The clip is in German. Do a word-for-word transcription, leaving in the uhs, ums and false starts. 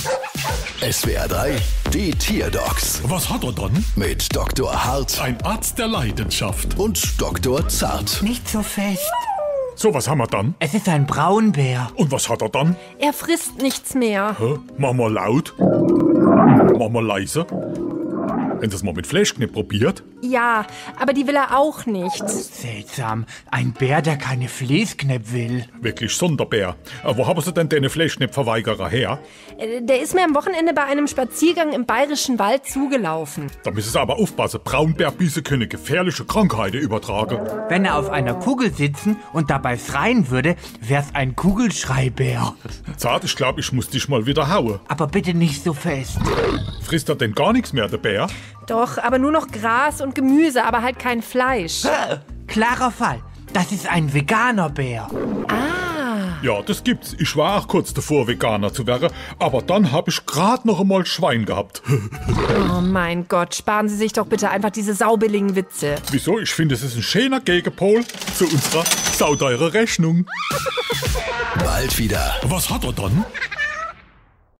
S W R drei, die Tierdocs Was hat er dann? mit Doktor Hart Ein Arzt der Leidenschaft. und Doktor Zart. Nicht so fest. So, was haben wir dann? Es ist ein Braunbär. Und was hat er dann? Er frisst nichts mehr. Hä? Mach mal laut. Mach mal leise. Wenn das mal mit Fleischknepp probiert. Ja, aber die will er auch nicht. Seltsam. Ein Bär, der keine Fleesknepp will. Wirklich Sonderbär. Äh, wo haben Sie denn den Fleischknepp-Verweigerer her? Äh, Der ist mir am Wochenende bei einem Spaziergang im Bayerischen Wald zugelaufen. Da müssen Sie aber aufpassen. Braunbärbisse können gefährliche Krankheiten übertragen. Wenn er auf einer Kugel sitzen und dabei schreien würde, wär's ein Kugelschreibär. Zart, ich glaube, ich muss dich mal wieder hauen. Aber bitte nicht so fest. Frisst er denn gar nichts mehr, der Bär? Doch, aber nur noch Gras und Gemüse, aber halt kein Fleisch. Klarer Fall. Das ist ein veganer Bär. Ja, das gibt's. Ich war auch kurz davor, Veganer zu werden, aber dann habe ich gerade noch einmal Schwein gehabt. Oh mein Gott, sparen Sie sich doch bitte einfach diese saubilligen Witze. Wieso? Ich finde, es ist ein schöner Gegenpol zu unserer sauteuren Rechnung. Bald wieder. Was hat er dann?